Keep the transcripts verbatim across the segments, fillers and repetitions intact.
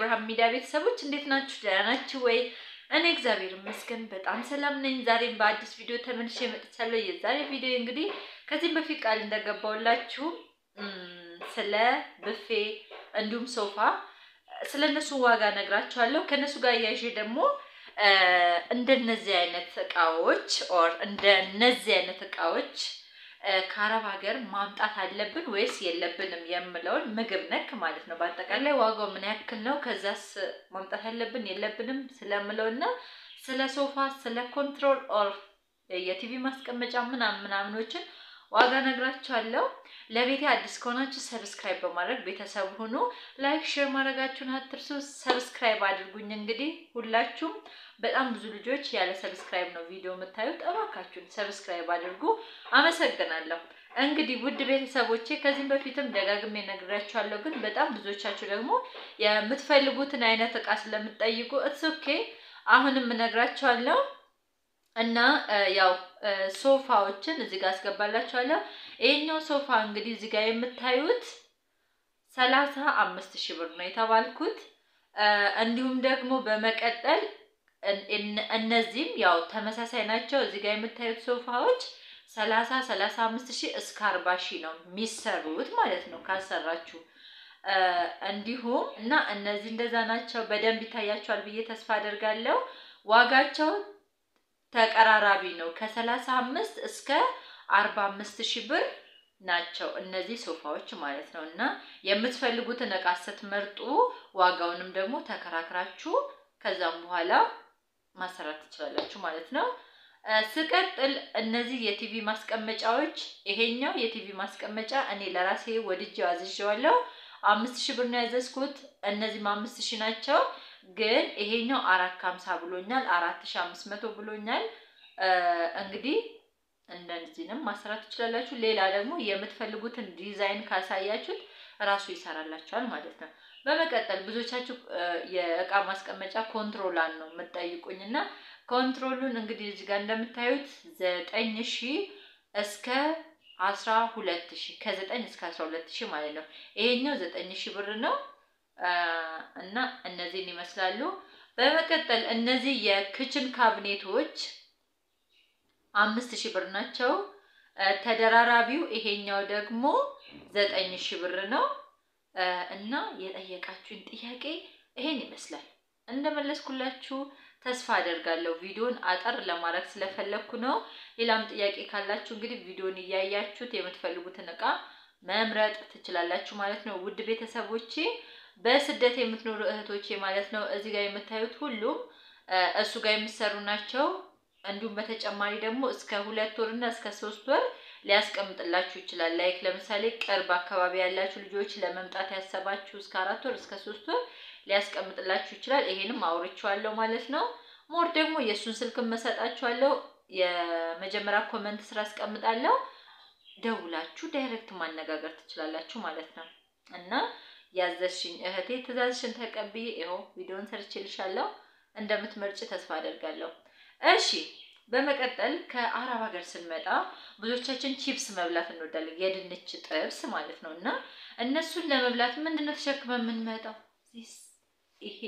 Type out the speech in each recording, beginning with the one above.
የአብርሃም ሚዲያ ቤተሰቦች እንዴት ናችሁ? ደህና ናችሁ ወይ? እኔ እግዚአብሔር ይመስገን በጣም ሰላም ነኝ። ዛሬም በአዲስ ቪዲዮ ተመልሼ መጥቻለሁ። የዛሬ ቪዲዮ እንግዲህ ከዚህም በፊት ቃል እንደገባውላችሁ ስለ ብፌ እንዲሁም ሶፋ ስለነሱ ዋጋ ነግራችኋለሁ። ከነሱ ጋር ያይዤ ደግሞ እንደነዚህ አይነት እቃዎች ኦር እንደነዚህ አይነት እቃዎች ከአረብ ሀገር ማምጣት አለብን ወይስ የለብንም የምለውን ምግብ ነክ ማለት ነው። በአጠቃላይ ዋጋው ምን ያክል ነው፣ ከዛስ ማምጣት አለብን የለብንም ስለምለውና ስለ ሶፋ ስለ ኮንትሮል ኦር የቲቪ ማስቀመጫ ምናምን ምናምኖችን ዋጋ ነግራችኋለሁ። ለቤቴ አዲስ ከሆናችሁ ሰብስክራይብ በማድረግ ቤተሰብ ሁኑ። ላይክ ሼር ማድረጋችሁን አትርሱ። ሰብስክራይብ አድርጉኝ። እንግዲህ ሁላችሁም በጣም ብዙ ልጆች ያለ ሰብስክራይብ ነው ቪዲዮ የምታዩት። እባካችሁን ሰብስክራይብ አድርጉ። አመሰግናለሁ። እንግዲህ ውድ ቤተሰቦቼ ከዚህም በፊትም ደጋግሜ ነግራችኋለሁ፣ ግን በጣም ብዙዎቻችሁ ደግሞ የምትፈልጉትን አይነት እቃ ስለምትጠይቁ ኢትስ ኦኬ አሁንም ነግራችኋለሁ። እና ያው ሶፋዎችን እዚህ ጋር አስገባላችኋለሁ። ይሄኛው ሶፋ እንግዲህ እዚህ ጋር የምታዩት ሰላሳ አምስት ሺህ ብር ነው የተባልኩት። እንዲሁም ደግሞ በመቀጠል እነዚህም ያው ተመሳሳይ ናቸው። እዚህ ጋር የምታዩት ሶፋዎች ሰላሳ ሰላሳ አምስት ሺህ እስከ አርባ ሺህ ነው የሚሰሩት ማለት ነው ካሰራችሁ። እንዲሁም እና እነዚህ እንደዛ ናቸው። በደንብ ይታያቸዋል ብዬ ተስፋ አደርጋለሁ። ዋጋቸው ተቀራራቢ ነው። ከሰላሳ አምስት እስከ አርባ አምስት ሺህ ብር ናቸው እነዚህ ሶፋዎች ማለት ነው። እና የምትፈልጉትን እቃ ስትመርጡ ዋጋውንም ደግሞ ተከራክራችሁ ከዛም በኋላ ማሰራት ትችላላችሁ ማለት ነው። ስቀጥል እነዚህ የቲቪ ማስቀመጫዎች፣ ይሄኛው የቲቪ ማስቀመጫ እኔ ለራሴ ወድጄው አዝዤዋለሁ። አምስት ሺህ ብር ነው ያዘዝኩት። እነዚህም አምስት ሺህ ናቸው። ግን ይሄኛው አራት ከሀምሳ ብሎኛል፣ አራት ሺህ አምስት መቶ ብሎኛል። እንግዲህ እንደዚህንም ማሰራት ትችላላችሁ። ሌላ ደግሞ የምትፈልጉትን ዲዛይን ካሳያችሁት ራሱ ይሰራላችኋል ማለት ነው። በመቀጠል ብዙዎቻችሁ የእቃ ማስቀመጫ ኮንትሮላን ነው የምትጠይቁኝና ኮንትሮሉን እንግዲህ እዚህ ጋር እንደምታዩት ዘጠኝ ሺህ እስከ አስራ ሁለት ሺህ ከዘጠኝ እስከ አስራ ሁለት ሺህ ማለት ነው። ይሄኛው ዘጠኝ ሺህ ብር ነው። እና እነዚህን ይመስላሉ። በመቀጠል እነዚህ የኪችን ካቢኔቶች አምስት ሺህ ብር ናቸው። ተደራራቢው ይሄኛው ደግሞ ዘጠኝ ሺህ ብር ነው። እና የጠየቃችሁን ጥያቄ ይሄን ይመስላል። እንደመለስኩላችሁ ተስፋ አደርጋለሁ። ቪዲዮን አጠር ለማድረግ ስለፈለኩ ነው። ሌላም ጥያቄ ካላችሁ እንግዲህ ቪዲዮን እያያችሁት የምትፈልጉትን እቃ መምረጥ ትችላላችሁ ማለት ነው። ውድ ቤተሰቦቼ በስደት የምትኖሩ እህቶቼ ማለት ነው እዚህ ጋር የምታዩት ሁሉም እሱ ጋር የሚሰሩ ናቸው። እንዲሁም በተጨማሪ ደግሞ እስከ ሁለት ወርና እስከ ሶስት ወር ሊያስቀምጥላችሁ ይችላል። ላይክ ለምሳሌ ቅርብ አካባቢ ያላችሁ ልጆች ለመምጣት ያሰባችሁ እስከ አራት ወር እስከ ሶስት ወር ሊያስቀምጥላችሁ ይችላል። ይሄንም አውርቻለሁ ማለት ነው። ሞር ደግሞ የሱን ስልክ መሰጣችኋለሁ። የመጀመሪያ ኮሜንት ስራ አስቀምጣለሁ። ደውላችሁ ዳይሬክት ማነጋገር ትችላላችሁ ማለት ነው። እና ያዘሽኝ እህቴ ትዕዛዝሽን ተቀብዬ ይሄው ቪዲዮን ሰርችልሻለሁ። እንደምትመርጪ ተስፋ አደርጋለሁ። እሺ በመቀጠል ከአረብ ሀገር ስንመጣ ብዙዎቻችን ቺፕስ መብላት እንወዳለን፣ የድንች ጥብስ ማለት ነው። እና እነሱን ለመብላት ምንድነው ተሸክመን የምንመጣው? ዚስ ይሄ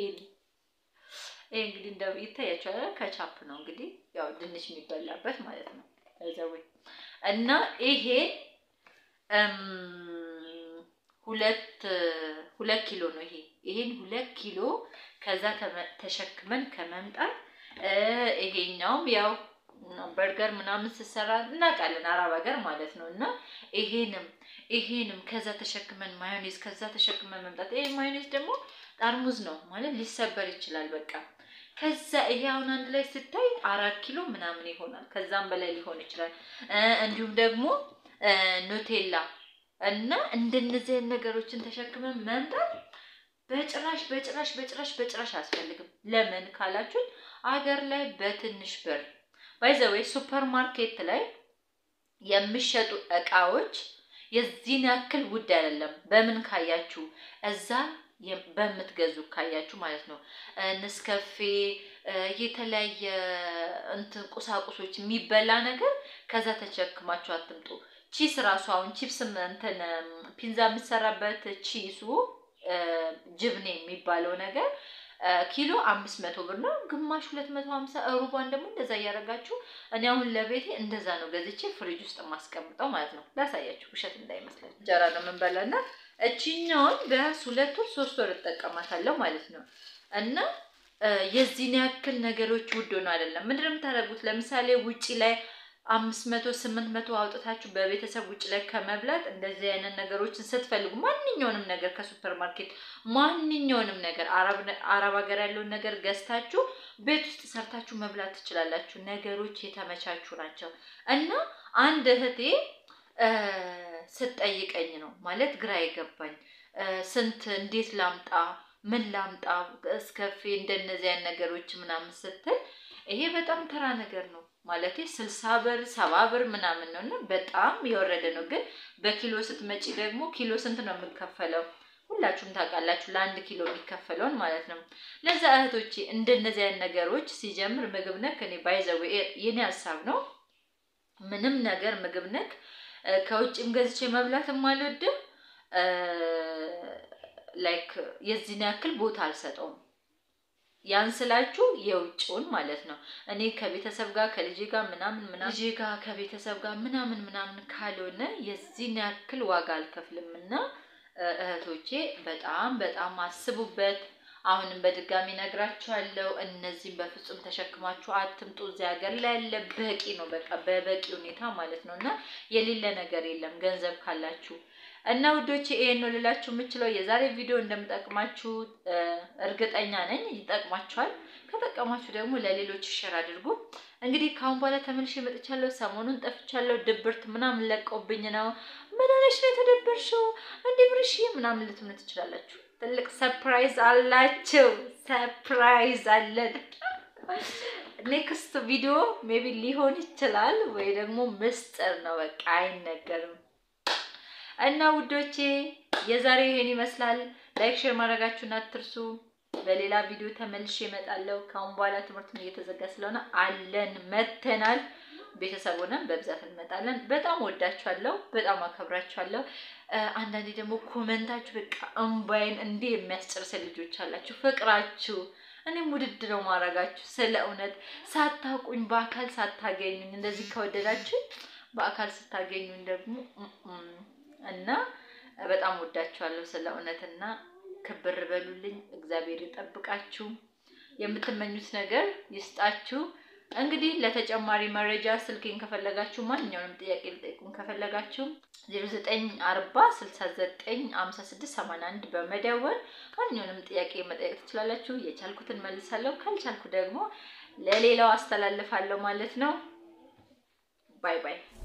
ይሄ እንግዲህ እንደው ይታያችኋል ከቻፕ ነው እንግዲህ ያው ድንች የሚበላበት ማለት ነው። እዛው እና ይሄ ሁለት ሁለት ኪሎ ነው። ይሄ ይሄን ሁለት ኪሎ ከዛ ተሸክመን ከመምጣት ይሄኛውም ያው በርገር ምናምን ሲሰራ እናውቃለን አረብ ሀገር ማለት ነው። እና ይሄንም ይሄንም ከዛ ተሸክመን ማዮኔዝ ከዛ ተሸክመን መምጣት። ይሄ ማዮኔዝ ደግሞ ጠርሙዝ ነው ማለት ሊሰበር ይችላል። በቃ ከዛ ይሄ አሁን አንድ ላይ ስታይ አራት ኪሎ ምናምን ይሆናል፣ ከዛም በላይ ሊሆን ይችላል። እንዲሁም ደግሞ ኑቴላ እና እንደነዚህ ነገሮችን ተሸክመን መምጣት በጭራሽ በጭራሽ በጭራሽ በጭራሽ አያስፈልግም። ለምን ካላችሁ አገር ላይ በትንሽ ብር ባይዘዌ ሱፐር ማርኬት ላይ የሚሸጡ እቃዎች የዚህን ያክል ውድ አይደለም። በምን ካያችሁ እዛ በምትገዙ ካያችሁ ማለት ነው። ንስከፌ የተለያየ እንትን ቁሳቁሶች የሚበላ ነገር ከዛ ተቸክማችሁ አትምጡ። ቺስ ራሱ አሁን ቺፕስ እንትን ፒንዛ የሚሰራበት ቺሱ ጅብኔ የሚባለው ነገር ኪሎ አምስት መቶ ብር ነው ግማሽ ሁለት መቶ ሃምሳ ሩባን ደግሞ እንደዛ ያያረጋችሁ እኔ አሁን ለቤቴ እንደዛ ነው ገዝቼ ፍሪጅ ውስጥ ማስቀምጠው ማለት ነው ላሳያችሁ ውሸት እንዳይመስላችሁ እንጀራ ነው መንበላና እቺኛውን ቢያንስ ሁለት ወር ሶስት ወር ተጠቀማታለሁ ማለት ነው እና የዚህን ያክል ነገሮች ውድ ነው አይደለም ምንድነው የምታደርጉት ለምሳሌ ውጪ ላይ አምስት መቶ ስምንት መቶ አውጥታችሁ በቤተሰብ ውጪ ላይ ከመብላት እንደዚህ አይነት ነገሮችን ስትፈልጉ ማንኛውንም ነገር ከሱፐር ማርኬት ማንኛውንም ነገር አረብ አረብ ሀገር ያለውን ነገር ገዝታችሁ ቤት ውስጥ ሰርታችሁ መብላት ትችላላችሁ ነገሮች የተመቻቹ ናቸው እና አንድ እህቴ ስትጠይቀኝ ነው ማለት ግራ ይገባኝ ስንት እንዴት ላምጣ ምን ላምጣ እስከፊ እንደነዚህ አይነት ነገሮች ምናምን ስትል ይሄ በጣም ተራ ነገር ነው ማለት ስልሳ ብር ሰባ ብር ምናምን ነውና በጣም ይወረደ ነው ግን በኪሎ ስትመጪ ደግሞ ኪሎ ስንት ነው የምትከፈለው ሁላችሁም ታውቃላችሁ ለአንድ ኪሎ የሚከፈለው ማለት ነው ለዛ እህቶቼ እንደነዚህ አይነት ነገሮች ሲጀምር ምግብ ነክ እኔ ባይዘው የኔ ሐሳብ ነው ምንም ነገር ምግብ ነክ ከውጭም ገዝቼ መብላትም አልወድም ላይክ የዚህን ያክል ቦታ አልሰጠውም ያንስላችሁ የውጭውን ማለት ነው እኔ ከቤተሰብ ጋር ከልጄ ጋር ምናምን ምናምን ልጄ ጋር ከቤተሰብ ጋር ምናምን ምናምን ካልሆነ የዚህን ያክል ዋጋ አልከፍልምና እህቶቼ በጣም በጣም አስቡበት አሁንም በድጋሚ ነግራችኋለሁ እነዚህን በፍጹም ተሸክማችሁ አትምጡ እዚህ ሀገር ላይ ያለ በቂ ነው በቃ በበቂ ሁኔታ ማለት ነውና የሌለ ነገር የለም ገንዘብ ካላችሁ እና ውዶቼ ይሄን ነው ልላችሁ የምችለው የዛሬ ቪዲዮ እንደምጠቅማችሁ እርግጠኛ ነኝ ይጠቅማችኋል ከተጠቀማችሁ ደግሞ ለሌሎች ሼር አድርጉ እንግዲህ ካሁን በኋላ ተመልሼ መጥቻለሁ ሰሞኑን ጠፍቻለሁ ድብርት ምናምን ለቀውብኝ ነው ምን ሆነሽ ነው ተደብርሽው እንዴ ብርሽ ምናምን ልትሉ ትችላላችሁ ትልቅ ሰርፕራይዝ አላችሁ ሰርፕራይዝ አለን ኔክስት ቪዲዮ ሜቢ ሊሆን ይችላል ወይ ደግሞ ምስጥር ነው በቃ አይነገርም እና ውዶቼ የዛሬ ይሄን ይመስላል ላይክ ሼር ማድረጋችሁን አትርሱ በሌላ ቪዲዮ ተመልሼ እመጣለሁ ካሁን በኋላ ትምህርቱን እየተዘጋ ስለሆነ አለን መተናል ቤተሰቡንም በብዛት እንመጣለን በጣም ወዳችኋለሁ በጣም አከብራችኋለሁ አንዳንዴ ደግሞ ኮሜንታችሁ በቃ እንባይን እንዴ የሚያስጨርስ ልጆች አላችሁ ፍቅራችሁ እኔም ውድድ ነው ማረጋችሁ ስለእውነት ሳታቁኝ በአካል ሳታገኙኝ እንደዚህ ከወደዳችሁ በአካል ስታገኙኝ ደግሞ እና በጣም ወዳችኋለሁ ስለእውነትና ክብር በሉልኝ እግዚአብሔር ይጠብቃችሁ የምትመኙት ነገር ይስጣችሁ እንግዲህ ለተጨማሪ መረጃ ስልኬን ከፈለጋችሁ ማንኛውንም ጥያቄ ልጠይቁን ከፈለጋችሁ ዜሮ ዘጠኝ አርባ ስልሳ ዘጠኝ ሃምሳ ስድስት ሰማንያ አንድ በመደወል ማንኛውንም ጥያቄ መጠየቅ ትችላላችሁ የቻልኩትን መልሳለሁ ካልቻልኩ ደግሞ ለሌላው አስተላልፋለሁ ማለት ነው ባይ ባይ